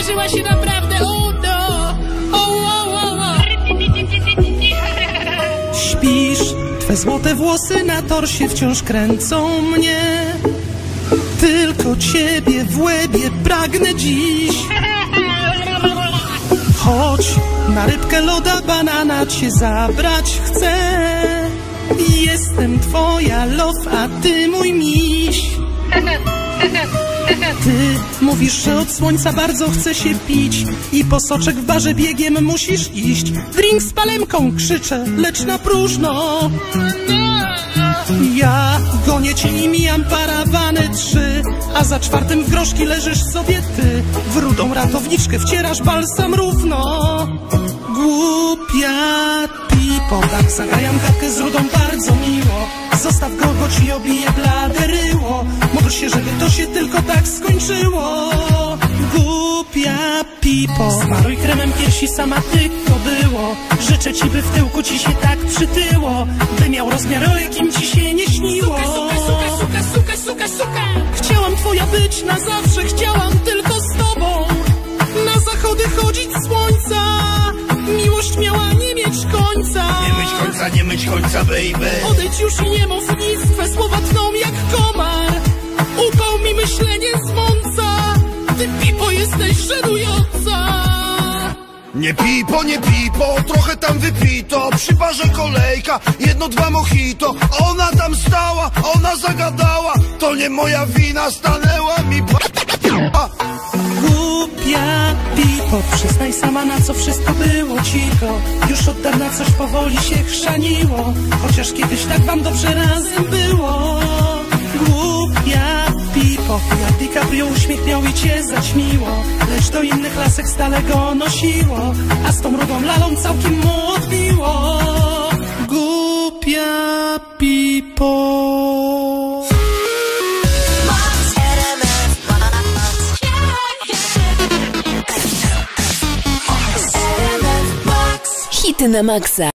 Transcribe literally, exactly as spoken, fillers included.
Wydarzyła się naprawdę udo. O, o, o, o. Śpisz, twe złote włosy na torsie wciąż kręcą mnie. Tylko ciebie w łebie pragnę dziś. Chodź, na rybkę loda banana cię zabrać chcę. Jestem twoja love, a ty mój miś. Ty mówisz, że od słońca bardzo chce się pić i po soczek w barze biegiem musisz iść. Drink z palemką krzyczę, lecz na próżno. Ja gonię cię i mijam parawany trzy, a za czwartym w groszki leżysz sobie ty. W rudą ratowniczkę wcierasz balsam równo. Głupia pipo, tak zagrajam gadkę z rudą bardzo miło. Zostaw go, go ci obije blade ryło. Módl się, żeby to się tylko tak skończyło. Głupia pipo, smaruj kremem piersi, sama tylko było. Życzę ci, by w tyłku ci się tak przytyło, by miał rozmiar, o jakim ci się nie śniło. Suka, suka, suka, suka, suka, suka. Chciałam twoja być na zawsze, chciałam tylko z tobą na zachody chodzić słońca. Miłość miała nie mieć końca. Nie mieć końca, nie mieć końca, baby. Odejdź już i nie mów nic, twe słowa tną jak komar. Upał mi myślenie z mąca. Ty pipo jesteś żenująca. Nie pipo, nie pipo, trochę tam wypito. Przy barze kolejka, jedno, dwa mojito. Ona tam stała, ona zagadała. To nie moja wina, stanęła mi p***a. Głupia pipo, przyznaj sama, na co wszystko było cicho. Już od dawna coś powoli się chrzaniło, chociaż kiedyś tak wam dobrze razem było. Głupia pipo, jak DiCaprio uśmiech miał i cię zaćmiło, lecz do innych lasek stale go nosiło, a z tą rudą lalą całkiem mu odbiło. Głupia pipo. Hity na maksa.